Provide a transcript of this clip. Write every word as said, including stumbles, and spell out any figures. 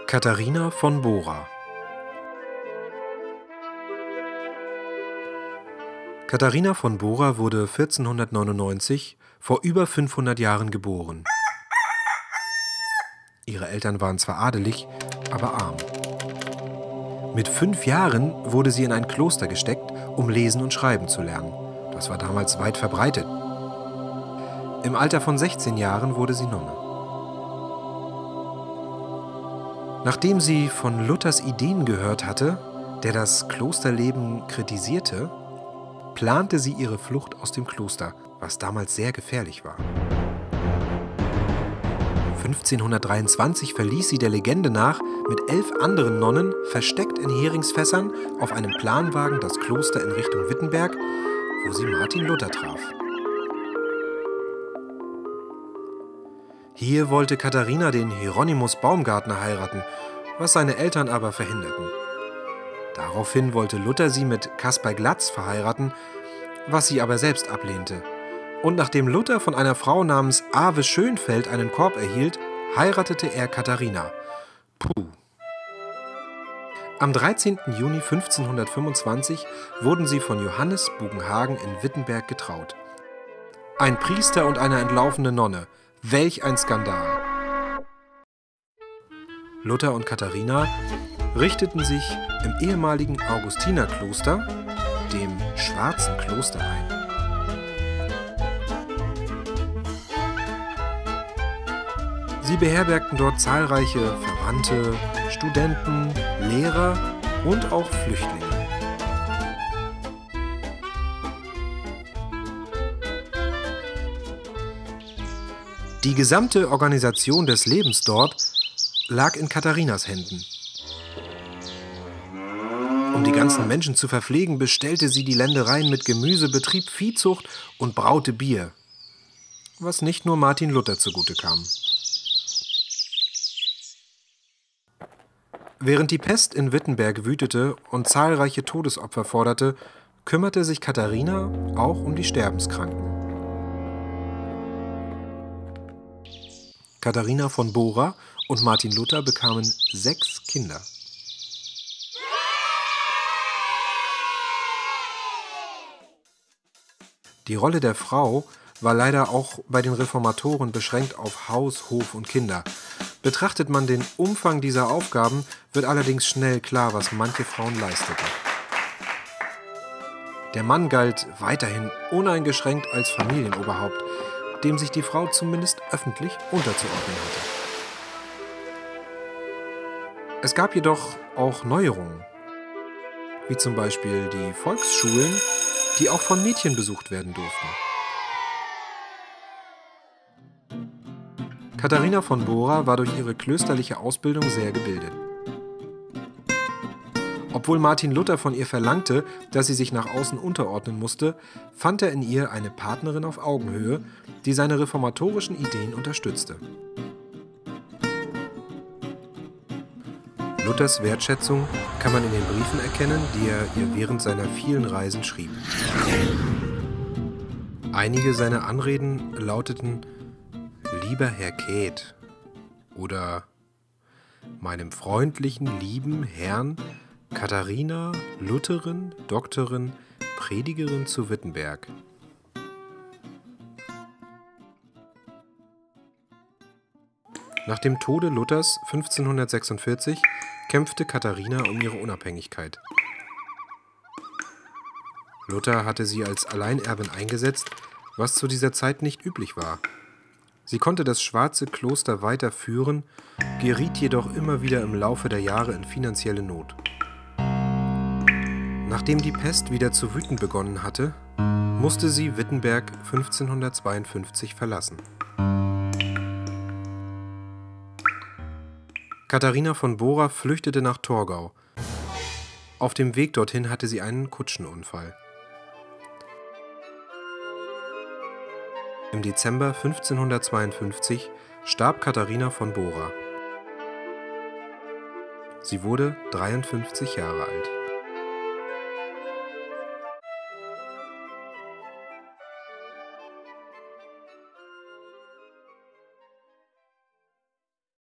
Katharina von Bora. Katharina von Bora wurde vierzehnhundertneunundneunzig vor über fünfhundert Jahren geboren. Ihre Eltern waren zwar adelig, aber arm. Mit fünf Jahren wurde sie in ein Kloster gesteckt, um lesen und schreiben zu lernen. Das war damals weit verbreitet. Im Alter von sechzehn Jahren wurde sie Nonne. Nachdem sie von Luthers Ideen gehört hatte, der das Klosterleben kritisierte, plante sie ihre Flucht aus dem Kloster, was damals sehr gefährlich war. fünfzehnhundertdreiundzwanzig verließ sie der Legende nach mit elf anderen Nonnen versteckt in Heringsfässern auf einem Planwagen das Kloster in Richtung Wittenberg, wo sie Martin Luther traf. Hier wollte Katharina den Hieronymus Baumgartner heiraten, was seine Eltern aber verhinderten. Daraufhin wollte Luther sie mit Caspar Glatz verheiraten, was sie aber selbst ablehnte. Und nachdem Luther von einer Frau namens Ave Schönfeld einen Korb erhielt, heiratete er Katharina. Puh. Am dreizehnten Juni fünfzehnhundertfünfundzwanzig wurden sie von Johannes Bugenhagen in Wittenberg getraut. Ein Priester und eine entlaufene Nonne. Welch ein Skandal! Luther und Katharina richteten sich im ehemaligen Augustinerkloster, dem Schwarzen Kloster, ein. Sie beherbergten dort zahlreiche Verwandte, Studenten, Lehrer und auch Flüchtlinge. Die gesamte Organisation des Lebens dort lag in Katharinas Händen. Um die ganzen Menschen zu verpflegen, bestellte sie die Ländereien mit Gemüse, betrieb Viehzucht und braute Bier, was nicht nur Martin Luther zugute kam. Während die Pest in Wittenberg wütete und zahlreiche Todesopfer forderte, kümmerte sich Katharina auch um die Sterbenskranken. Katharina von Bora und Martin Luther bekamen sechs Kinder. Die Rolle der Frau war leider auch bei den Reformatoren beschränkt auf Haus, Hof und Kinder. Betrachtet man den Umfang dieser Aufgaben, wird allerdings schnell klar, was manche Frauen leisteten. Der Mann galt weiterhin uneingeschränkt als Familienoberhaupt, dem sich die Frau zumindest öffentlich unterzuordnen hatte. Es gab jedoch auch Neuerungen, wie zum Beispiel die Volksschulen, die auch von Mädchen besucht werden durften. Katharina von Bora war durch ihre klösterliche Ausbildung sehr gebildet. Obwohl Martin Luther von ihr verlangte, dass sie sich nach außen unterordnen musste, fand er in ihr eine Partnerin auf Augenhöhe, die seine reformatorischen Ideen unterstützte. Luthers Wertschätzung kann man in den Briefen erkennen, die er ihr während seiner vielen Reisen schrieb. Einige seiner Anreden lauteten: Lieber Herr Käth oder meinem freundlichen, lieben Herrn Katharina, Lutherin, Doktorin, Predigerin zu Wittenberg. Nach dem Tode Luthers fünfzehnhundertsechsundvierzig kämpfte Katharina um ihre Unabhängigkeit. Luther hatte sie als Alleinerbin eingesetzt, was zu dieser Zeit nicht üblich war. Sie konnte das Schwarze Kloster weiter führen, geriet jedoch immer wieder im Laufe der Jahre in finanzielle Not. Nachdem die Pest wieder zu wüten begonnen hatte, musste sie Wittenberg fünfzehnhundertzweiundfünfzig verlassen. Katharina von Bora flüchtete nach Torgau. Auf dem Weg dorthin hatte sie einen Kutschenunfall. Im Dezember fünfzehnhundertzweiundfünfzig starb Katharina von Bora. Sie wurde dreiundfünfzig Jahre alt.